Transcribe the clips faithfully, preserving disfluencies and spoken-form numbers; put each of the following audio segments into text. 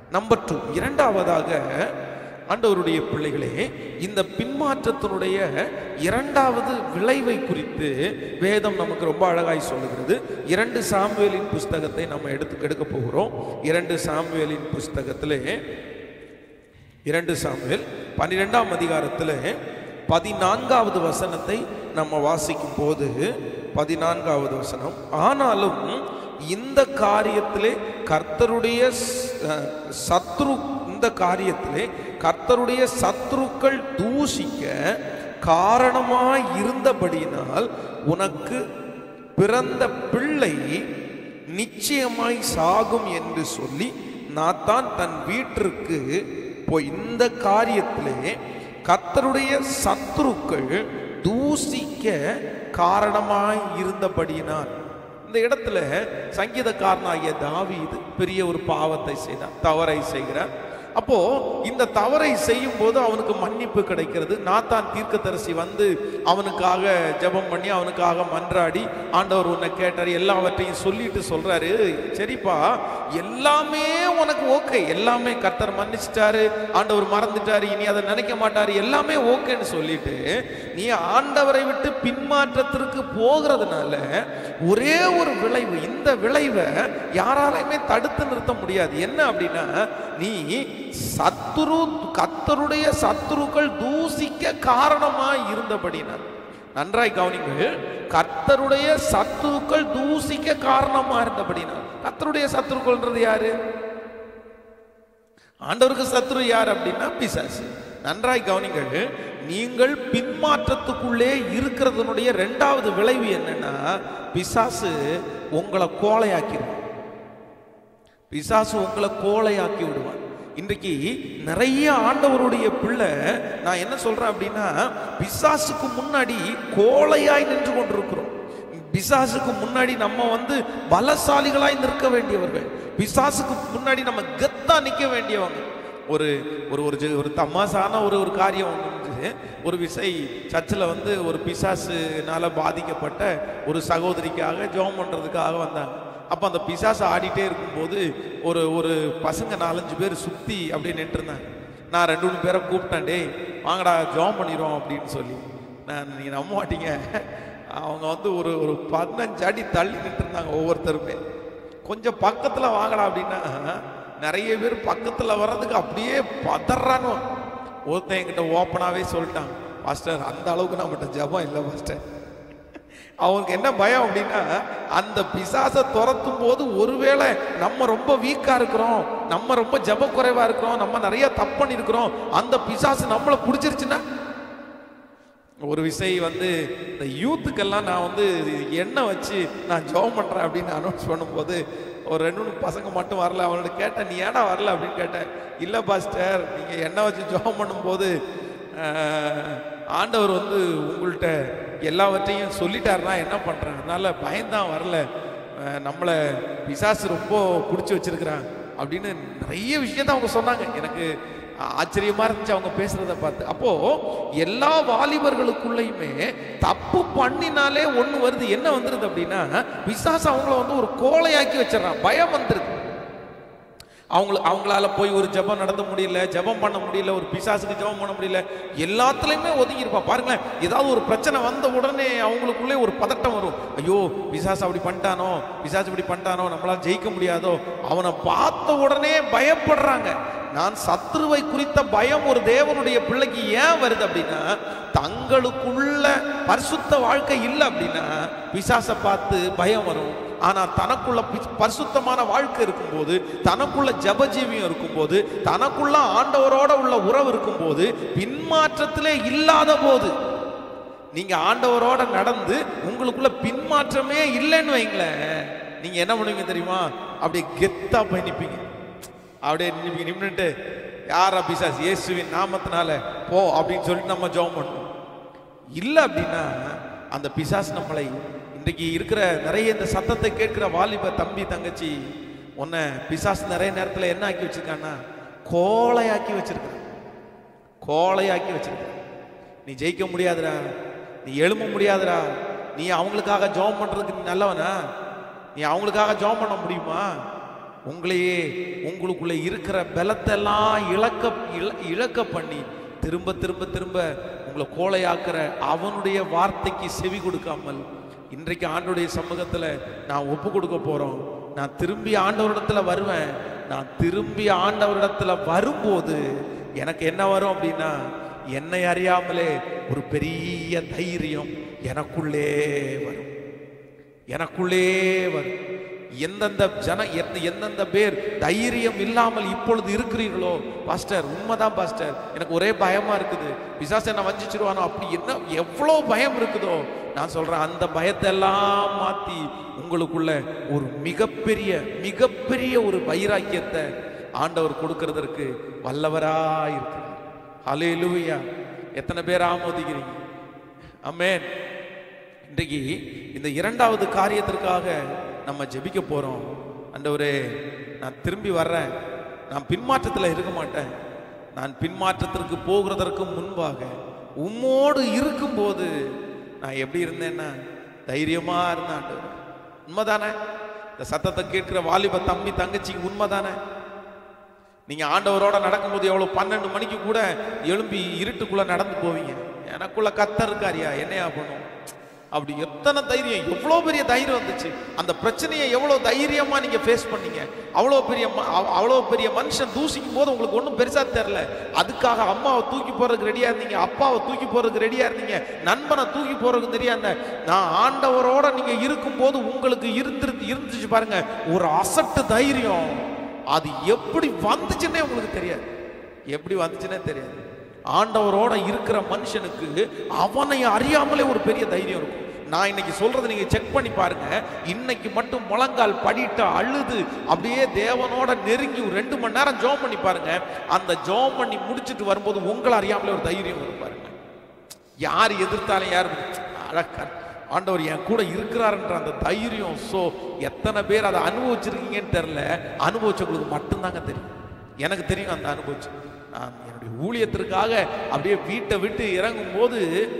Number two, இரண்டாவதாக ஆண்டவருடைய பிள்ளைகளே, இந்த பின்மாற்றத்தினுடைய இரண்டாவது விளைவை குறித்து வேதம் நமக்கு ரொம்ப அழகாய் சொல்லுகிறது. இரண்டு சாமுவேலின் புஸ்தகத்தை நம்ம எடுத்து எடுக்க போகிறோம். இரண்டு சாமுவேலின் புஸ்தகத்திலே இரண்டு சாமுவேல் பன்னிரெண்டாம் அதிகாரத்தில் பதினான்காவது வசனத்தை நம்ம வாசிக்கும் போது, பதினான்காவது வசனம், ஆனாலும் இந்த காரியத்திலே கர்த்தருடைய சத்ரு இந்த காரியத்திலே கர்த்தருடைய சத்ருக்கள் தூஷிக்க காரணமாய் இருந்தபடியினால் உனக்கு பிறந்த பிள்ளை நிச்சயமாய் சாகும் என்று சொல்லி நாத்தான் தன் வீட்டிற்கு போய், இந்த காரியத்திலே கர்த்தருடைய சத்ருக்கள் தூஷிக்க காரணமாய் இருந்தபடியினால். இந்த இடத்துல சங்கீதக்காரனாகிய தாவீது பெரிய ஒரு பாவத்தை செய்தார், தவறை செய்கிறார். அப்போ இந்த தவறை செய்யும் போது அவனுக்கு மன்னிப்பு கிடைக்கிறது. நாத்தான் தீர்க்கதரிசி வந்து அவனுக்காக ஜெபம் பண்ணி அவனுக்காக மன்றாடி, ஆண்டவர் உன்னை கேட்டார், எல்லாவற்றையும் சொல்லிட்டு சொல்றாரு, சரிப்பா எல்லாமே உனக்கு ஓகே, எல்லாமே கர்த்தர் மன்னிச்சிட்டாரு, ஆண்டவர் மறந்துட்டாரு, இனி அதை நினைக்க மாட்டாரு, எல்லாமே ஓகேன்னு சொல்லிட்டு நீ ஆண்டவரை விட்டு பின்மாற்றத்திற்கு போகிறதுனால ஒரே ஒரு விளைவு, இந்த விளைவை யாராலையுமே தடுத்து நிறுத்த முடியாது. என்ன அப்படின்னா, நீ சத்துரு கர்த்தருடைய சத்துருக்கள் தூசிக்க காரணமாய் இருந்தபடினால். நன்றாய் கவனிங்கள், கர்த்தருடைய சத்துருக்கள் தூசிக்க காரணமா இருந்தபடினால். கர்த்தருடைய சத்துருக்கள்ன்றது யாரு? ஆண்டவருக்கு சத்துரு யார் அப்படின்னா பிசாசு. நன்றாய் கவனிங்கள், நீங்கள் பின்மாற்றத்துக்குள்ளே இருக்கிறதுனுடைய இரண்டாவது விளைவு என்னன்னா, பிசாசு உங்களை கோழையாக்கிடுவான். பிசாசு உங்களை கோழையாக்கி விடுவான். இன்றைக்கு நிறைய ஆண்டவருடைய பிள்ளை, நான் என்ன சொல்றேன் அப்படின்னா, பிசாசுக்கு முன்னாடி கோழையாய் நின்று கொண்டிருக்கிறோம். பிசாசுக்கு முன்னாடி நம்ம வந்து பலசாலிகளாய் நிற்க வேண்டியவர்கள், பிசாசுக்கு முன்னாடி நம்ம கெத்தா நிற்க வேண்டியவங்க. ஒரு ஒரு ஒரு தமாசான ஒரு ஒரு காரியம் ஒன்று, ஒரு விசை சர்ச்சில் வந்து ஒரு பிசாசுனால பாதிக்கப்பட்ட ஒரு சகோதரிக்காக ஜெபம் பண்ணுறதுக்காக வந்தாங்க. அப்போ அந்த பிசாசு ஆடிட்டே இருக்கும்போது ஒரு ஒரு பசங்க நாலஞ்சு பேர் சுற்றி அப்படியே நின்றுருந்தாங்க. நான் ரெண்டு மூணு பேரை கூப்பிட்டேன், டே வாங்கடா ஜெபம் பண்ணிடுவோம் அப்படின்னு சொல்லி. நான் நீங்கள் நம்ப மாட்டீங்க, அவங்க வந்து ஒரு ஒரு பதினஞ்சு அடி தள்ளி நின்றுருந்தாங்க ஒவ்வொருத்தருமே. கொஞ்சம் பக்கத்தில் வாங்கடா அப்படின்னா நிறைய பேர் பக்கத்தில் வர்றதுக்கு அப்படியே பதறானோ. ஒருத்தன் என்கிட்ட ஓப்பனாகவே சொல்லிட்டான், பாஸ்டர் அந்த அளவுக்கு நம்மகிட்ட ஜெபம் இல்லை பாஸ்டர். அவங்களுக்கு என்ன பயம் அப்படின்னா, அந்த பிசாசை துரத்தும் போது ஒருவேளை நம்ம ரொம்ப வீக்கா இருக்கிறோம், நம்ம ரொம்ப ஜெப குறைவா இருக்கிறோம், நம்ம நிறைய தப்பு பண்ணிருக்கிறோம், அந்த பிசாசு நம்மளை பிடிச்சிருச்சுன்னா. ஒரு விஷயம் வந்து இந்த யூத்துக்கெல்லாம் நான் வந்து எண்ணெய் வச்சு நான் ஜெபம் பண்றேன் அப்படின்னு அனௌன்ஸ் பண்ணும்போது ஒரு ரெண்டு மூணு பசங்க மட்டும் வரல. அவனோட கேட்டேன், நீ ஏடா வரல அப்படின்னு கேட்டேன். இல்லை பாஸ்டர், நீங்க எண்ணெய் வச்சு ஜெபம் பண்ணும்போது ஆண்டவர் வந்து உங்கள்கிட்ட எல்லாவற்றையும் சொல்லிட்டாருன்னா என்ன பண்ணுறேன், அதனால பயந்தான் வரல, நம்மளை பிசாசு ரொம்ப பிடிச்சி வச்சிருக்கிறான் அப்படின்னு நிறைய விஷயத்த அவங்க சொன்னாங்க. எனக்கு ஆச்சரியமா இருந்துச்சு அவங்க பேசுறத பார்த்து. அப்போ எல்லா வாலிபர்களுக்குள்ளயுமே தப்பு பண்ணினாலே ஒண்ணு வருது. என்ன வந்துருது அப்படின்னா, பிசாசு அவங்கள வந்து ஒரு கோழையாக்கி வச்சிடறான், பயம் வந்துருது. அவங்கள அவங்களால போய் ஒரு ஜெபம் நடத்த முடியல, ஜெபம் பண்ண முடியல, ஒரு பிசாசுக்கு ஜெபம் பண்ண முடியல, எல்லாத்துலயுமே ஒதுங்கி இருப்பா. பாருங்களேன், ஏதாவது ஒரு பிரச்சனை வந்த உடனே அவங்களுக்குள்ளே ஒரு பதட்டம் வரும். ஐயோ பிசாசு அப்படி பண்ணிட்டானோ, பிசாசு இப்படி பண்ணிட்டானோ, நம்மளால ஜெயிக்க முடியாதோ. அவனை பார்த்த உடனே பயப்படுறாங்க. நான் சத்ருவை குறித்த பயம் ஒரு தேவனுடைய பிள்ளைக்கு ஏன் வருது அப்படின்னா, தங்களுக்குள்ள பரிசுத்த வாழ்க்கை இல்லை அப்படின்னா பிசாசை பார்த்து பயம் வரும். ஆனா தனக்குள்ள பரிசுத்தமான வாழ்க்கை இருக்கும்போது, தனக்குள்ள ஜபஜீவியம் இருக்கும்போது, தனக்குள்ள ஆண்டவரோட உள்ள உறவு இருக்கும்போது, பின்மாற்றத்திலே இல்லாத போது, நீங்க ஆண்டவரோட நடந்து உங்களுக்குள்ள பின்மாற்றமே இல்லைன்னு வைங்களேன், நீங்க என்ன பண்ணுவீங்க தெரியுமா? அப்படியே கெத்தா போய் நிப்பீங்க. அப்படியே நிப்பீங்க. நின்னுட்டு யாரா பிசாசு, இயேசுவின் நாமத்தினால போ அப்படின்னு சொல்லிட்டு நம்ம ஜெபம் பண்ணுவோம். இல்லை அப்படின்னா அந்த பிசாசு நம்மளை, இன்றைக்கு இருக்கிற நிறைய இந்த சத்தத்தை கேட்கிற வாலிப தம்பி தங்கச்சி, உன்னை பிசாசு நிறைய நேரத்தில் என்ன ஆக்கி வச்சிருக்கான்னா, கோழையாக்கி வச்சிருக்க, கோழையாக்கி வச்சிருக்க. நீ ஜெயிக்க முடியாதுடா, நீ எழும்ப முடியாதுடா, நீ அவங்களுக்காக ஜெபம் பண்றதுக்கு நீ நல்லவனா, நீ அவங்களுக்காக ஜெபம் பண்ண முடியுமா, உங்களையே உங்களுக்குள்ள இருக்கிற பலத்தெல்லாம் இழக்க இழக்க பண்ணி திரும்ப திரும்ப திரும்ப உங்களை கோழையாக்குற அவனுடைய வார்த்தைக்கு செவி கொடுக்காமல் இன்றைக்கு ஆண்டவருடைய சமூகத்துல நான் ஒப்பு கொடுக்க போறோம். நான் திரும்பி ஆண்டவரிடத்துல வருவேன். நான் திரும்பி ஆண்டவரிடத்துல வரும்போது எனக்கு என்ன வரும் அப்படின்னா, என்னை அறியாமலே ஒரு பெரிய தைரியம் எனக்குள்ளே வரும். எனக்குள்ளே வரும். எந்தெந்த ஜன எந்தெந்த பேர் தைரியம் இல்லாமல் இப்பொழுது இருக்கிறீர்களோ, பாஸ்டர் உண்மைதான் பாஸ்டர், எனக்கு ஒரே பயமா இருக்குது, பிசாசு என்ன வஞ்சிச்சிருவானோ, அப்படி என்ன எவ்வளோ பயம் இருக்குதோ, நான் சொல்றேன் அந்த பயத்தை எல்லாம் மாத்தி உங்களுக்குள்ள ஒரு மிகப்பெரிய மிகப்பெரிய ஒரு வைராக்கியத்தை ஆண்டவர் கொடுக்கிறதற்கு வல்லவராய் இருக்கிறார். ஹல்லேலூயா. எத்தனை பேர் ஆமோதிக்கிறீங்க? ஆமென். இன்றைக்கு இந்த இரண்டாவது காரியத்திற்காக நம்ம ஜெபிக்க போறோம். ஆண்டவரே, நான் திரும்பி வர்றேன். நான் பின்மாற்றத்தில் இருக்க மாட்டேன். நான் பின்மாற்றத்திற்கு போகிறதற்கு முன்பாக உம்மோடு இருக்கும்போது நான் எப்படி இருந்தேன்னா தைரியமா இருந்தேன். ஆண்டவர் உண்மைதானே? இந்த சத்தத்தை கேட்கிற வாலிப தம்பி தங்கச்சிக்கு உண்மைதானே? நீங்க ஆண்டவரோட நடக்கும்போது எவ்வளவு பன்னெண்டு மணிக்கு கூட எழும்பி இருட்டுக்குள்ள நடந்து போவீங்க. எனக்குள்ள கத்தர் இருக்காரியா, என்னையா பண்ணும் அப்படி. எத்தனை தைரியம், எவ்வளோ பெரிய தைரியம் வந்துச்சு. அந்த பிரச்சனையை எவ்வளோ தைரியமா நீங்க ஃபேஸ் பண்ணீங்க. அவ்வளோ பெரிய அவ்வளோ பெரிய மனுஷன் தூசிக்கும் போது உங்களுக்கு ஒன்றும் பெருசா தெரியல. அதுக்காக அம்மாவை தூக்கி போறதுக்கு ரெடியா இருந்தீங்க, அப்பாவை தூக்கி போறதுக்கு ரெடியா இருந்தீங்க, நண்பனை தூக்கி போறதுக்கு தெரியாத. நான் ஆண்டவரோட நீங்க இருக்கும்போது உங்களுக்கு இருந்து இருந்துச்சு பாருங்க ஒரு அசட்டு தைரியம். அது எப்படி வந்துச்சுன்னே உங்களுக்கு தெரியாது. எப்படி வந்துச்சுன்னே தெரியாது. ஆண்டவரோட இருக்கிற மனுஷனுக்கு அவனை அறியாமலே ஒரு பெரிய தைரியம் இருக்கும். நான் இன்னைக்கு சொல்றது நீங்க செக் பண்ணி பாருங்க. இன்னைக்கு மட்டும் முழங்கால் படிட்டு அழுது அப்படியே தேவனோட நெருங்கி ஒரு ரெண்டு மணி நேரம் ஜோம் பண்ணி பாருங்க. அந்த ஜோம் பண்ணி முடிச்சுட்டு வரும்போது உங்களை அறியாமலே ஒரு தைரியம் வரும் பாருங்க. யார் எதிர்த்தாலும் யார் அழக்க ஆண்டவர் என் கூட இருக்கிறாருன்ற அந்த தைரியம். ஸோ எத்தனை பேர் அதை அனுபவிச்சிருக்கீங்கன்னு தெரியல. அனுபவிச்சவங்களுக்கு மட்டும்தாங்க தெரியும். எனக்கு தெரியும் அந்த அனுபவிச்சு. நான் என்னுடைய ஊழியத்திற்காக அப்படியே வீட்டை விட்டு இறங்கும் போது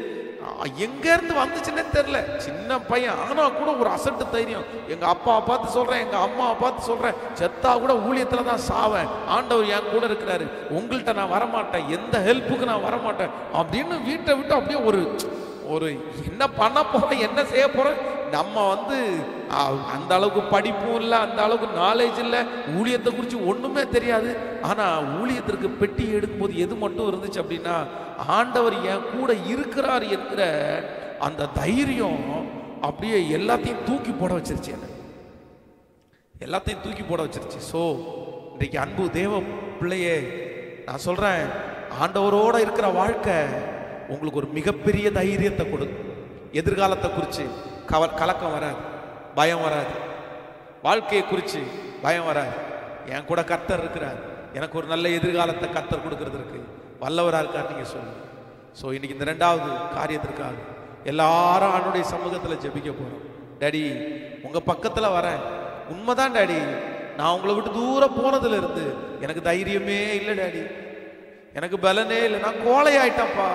எங்க இருந்து வந்துச்சுன்னே தெரியல. சின்ன பையன் ஆனா கூட ஒரு அசட்டு தைரியம். எங்க அப்பாவை பார்த்து சொல்றேன், எங்க அம்மாவை பார்த்து சொல்றேன், செத்தா கூட ஊழியத்துல தான் சாவேன், ஆண்டவர் என் கூட இருக்கிறாரு, உங்கள்கிட்ட நான் வரமாட்டேன், எந்த ஹெல்ப்புக்கு நான் வரமாட்டேன் அப்படின்னு வீட்டை விட்டு அப்படியே ஒரு ஒரு என்ன பண்ண போறோம், என்ன செய்ய போறோம். நம்ம வந்து அந்த அளவுக்கு படிப்பும் இல்லை, அந்த அளவுக்கு நாலேஜ் இல்லை, ஊழியத்தை குறித்து ஒண்ணுமே தெரியாது. ஆனா ஊழியத்திற்கு பெட்டி எடுக்கும்போது எது மட்டும் இருந்துச்சு அப்படின்னா, ஆண்டவர் என் கூட இருக்கிறார் என்கிற அந்த தைரியம் அப்படியே எல்லாத்தையும் தூக்கி போட வச்சிருச்சு. என்ன எல்லாத்தையும் தூக்கி போட வச்சிருச்சு. ஸோ இன்றைக்கு அன்பு தேவ பிள்ளையே, நான் சொல்றேன், ஆண்டவரோட இருக்கிற வாழ்க்கை உங்களுக்கு ஒரு மிகப்பெரிய தைரியத்தை கொடுக்கும். எதிர்காலத்தை குறித்து கவ கலக்கம் வராது, பயம் வராது. வாழ்க்கையை குறித்து பயம் வராது. என் கூட கர்த்தர் இருக்கிறார், எனக்கு ஒரு நல்ல எதிர்காலத்தை கர்த்தர் கொடுக்கறதுக்கு வல்லவராக இருக்கார் நீங்க சொல்லுங்க. ஸோ இன்னைக்கு இந்த ரெண்டாவது காரியத்திற்காக எல்லாரும் ஆண்டவருடைய சமூகத்தில் ஜெபிக்க போறோம். டாடி உங்க பக்கத்தில் வரேன். உண்மைதான் டாடி, நான் உங்களை விட்டு தூரம் போனதுல இருந்து எனக்கு தைரியமே இல்லை டாடி, எனக்கு பலனே இல்லை, நான் கோழையாயிட்டேன்ப்பா.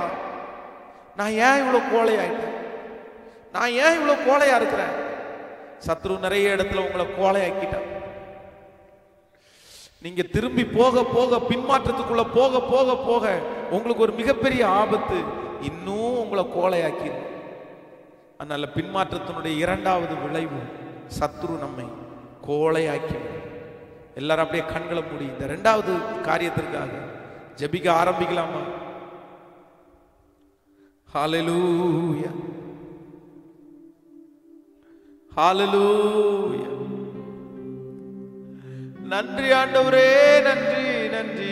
நான் ஏன் இவ்வளோ கோழையாயிட்டேன்? நான் ஏன் இவ்வளோ கோழையா இருக்கிறேன்? சத்ரு நிறைய இடத்துல உங்களை கோழையாக்கிட்டான். நீங்க திரும்பி போக போக பின்மாற்றத்துக்குள்ள போக போக போக உங்களுக்கு ஒரு மிகப்பெரிய ஆபத்து இன்னும் உங்களை கோழையாக்கி. அதனால பின்மாற்றத்தினுடைய இரண்டாவது விளைவு சத்ரு நம்மை கோழையாக்கி. எல்லாரும் அப்படியே கண்களை மூடி இந்த இரண்டாவது காரியத்திற்காக ஜெபிக்க ஆரம்பிக்கலாமா? ஹல்லேலூயா, ஹல்லேலூயா. நன்றி ஆண்டவரே, நன்றி நன்றி.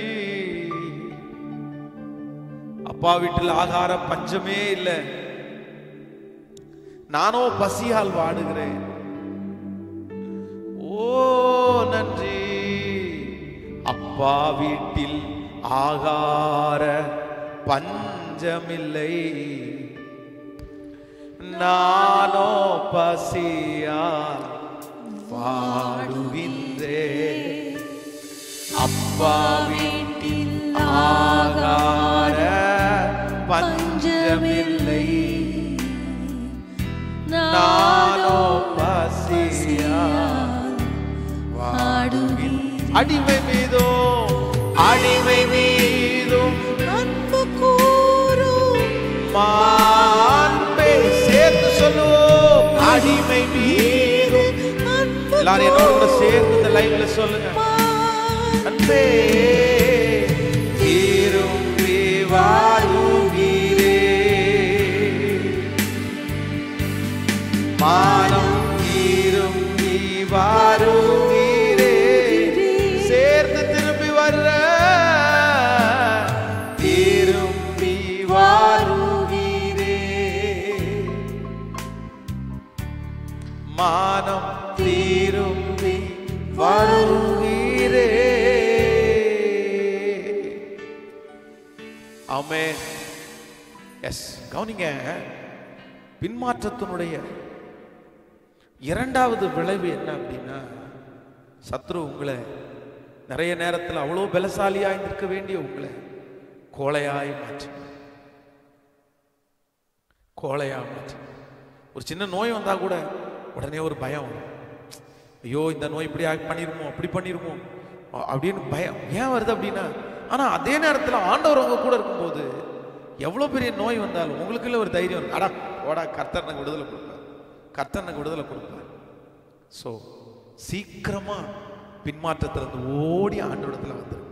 அப்பா வீட்டில் ஆகார பஞ்சமே இல்லை, நானோ பசியால் வாடுகிறேன். ஓ நன்றி. அப்பா வீட்டில் ஆகார பஞ்சமில்லை, நானோ பசியால் வாடுகின்றே. அப்பா வீட்டில் ஆகார பஞ்சமில்லை, நானோ பசியால் வாடுகின்றே. அடிமை மீதும் அன்பு கூறும் மாண்பே. சேர்த்து சொல்லுவோம், அடிமை மீதும். எல்லாரும் என்னோட கூட சேர்ந்து இந்த லைவ்ல சொல்லுங்க. அன்பே திரும்பி வருகிறே, மானம் திரும்பி வருகிறே. சேர்ந்து திரும்பி வர்ற, திரும்பி வருகிறே, மானம் திரும்பி வருகிறே. ஆமென். எஸ், கவனிங்க. பின்மாற்றத்தினுடைய இரண்டாவது விளைவு என்ன அப்படின்னா, சத்ரு உங்களை நிறைய நேரத்தில் அவ்வளோ பலசாலியாய் நிற்க வேண்டிய உங்களை கோழையாய் மாற்று, கோழையா மாற்று. ஒரு சின்ன நோய் வந்தா கூட உடனே ஒரு பயம் வரும். ஐயோ இந்த நோய் இப்படி பண்ணிருமோ, அப்படி பண்ணிருமோ அப்படின்னு பயம் ஏன் வருது அப்படின்னா, ஆனா அதே நேரத்தில் ஆண்டவர் உங்க கூட இருக்கும்போது எவ்வளோ பெரிய நோய் வந்தாலும் உங்களுக்குள்ள ஒரு தைரியம் இருக்கு. அடா ஓடா, கர்த்தர் எனக்கு விடுதலை கொடுப்பார், கர்த்தர் எனக்கு விடுதலை கொடுப்பார். ஸோ சீக்கிரமா பின்மாற்றத்திலிருந்து ஓடி ஆண்டவரிடத்துல வந்துடும்.